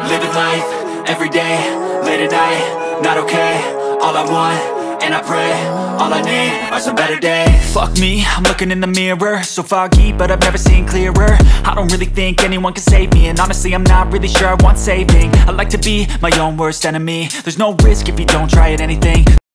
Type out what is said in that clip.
living life, everyday, late at night, not okay. All I want, and I pray, all I need are some better days. Fuck me, I'm looking in the mirror, so foggy, but I've never seen clearer. I don't really think anyone can save me, and honestly I'm not really sure I want saving. I like to be my own worst enemy. There's no risk if you don't try at anything.